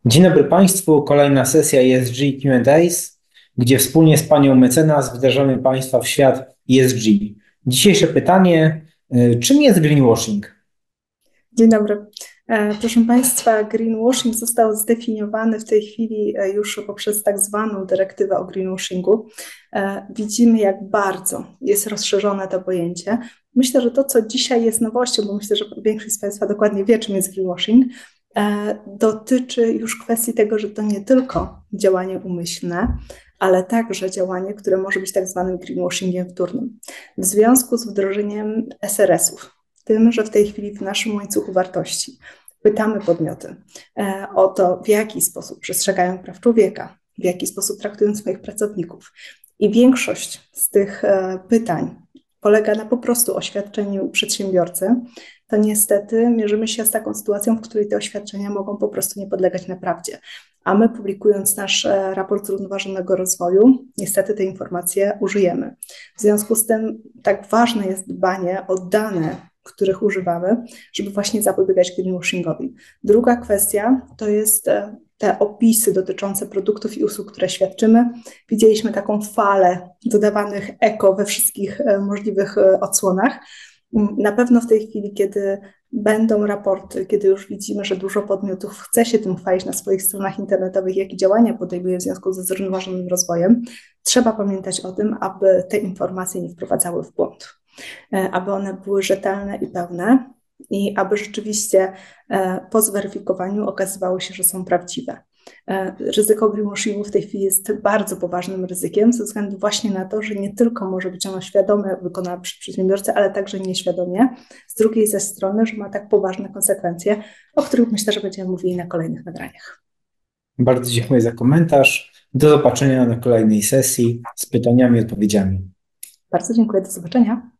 Dzień dobry Państwu, kolejna sesja ESG Q&A's, gdzie wspólnie z Panią Mecenas wdrażamy Państwa w świat ESG. Dzisiejsze pytanie, czym jest greenwashing? Dzień dobry. Proszę Państwa, greenwashing został zdefiniowany w tej chwili już poprzez tak zwaną dyrektywę o greenwashingu. Widzimy, jak bardzo jest rozszerzone to pojęcie. Myślę, że to, co dzisiaj jest nowością, bo myślę, że większość z Państwa dokładnie wie, czym jest greenwashing, dotyczy już kwestii tego, że to nie tylko działanie umyślne, ale także działanie, które może być tak zwanym greenwashingiem wtórnym. W związku z wdrożeniem SRS-ów, tym, że w tej chwili w naszym łańcuchu wartości pytamy podmioty o to, w jaki sposób przestrzegają praw człowieka, w jaki sposób traktują swoich pracowników. I większość z tych pytań polega na po prostu oświadczeniu przedsiębiorcy, to niestety mierzymy się z taką sytuacją, w której te oświadczenia mogą po prostu nie podlegać prawdzie. A my, publikując nasz raport zrównoważonego rozwoju, niestety te informacje użyjemy. W związku z tym tak ważne jest dbanie o dane, których używamy, żeby właśnie zapobiegać greenwashingowi. Druga kwestia to jest te opisy dotyczące produktów i usług, które świadczymy. Widzieliśmy taką falę dodawanych eko we wszystkich możliwych odsłonach. Na pewno w tej chwili, kiedy będą raporty, kiedy już widzimy, że dużo podmiotów chce się tym chwalić na swoich stronach internetowych, jakie działania podejmuje w związku ze zrównoważonym rozwojem, trzeba pamiętać o tym, aby te informacje nie wprowadzały w błąd, aby one były rzetelne i pełne i aby rzeczywiście po zweryfikowaniu okazywało się, że są prawdziwe. Ryzyko greenwashingu w tej chwili jest bardzo poważnym ryzykiem ze względu właśnie na to, że nie tylko może być ono świadome wykonane przez przedsiębiorcę, ale także nieświadomie. Z drugiej ze strony, że ma tak poważne konsekwencje, o których myślę, że będziemy mówili na kolejnych nagraniach. Bardzo dziękuję za komentarz. Do zobaczenia na kolejnej sesji z pytaniami i odpowiedziami. Bardzo dziękuję, do zobaczenia.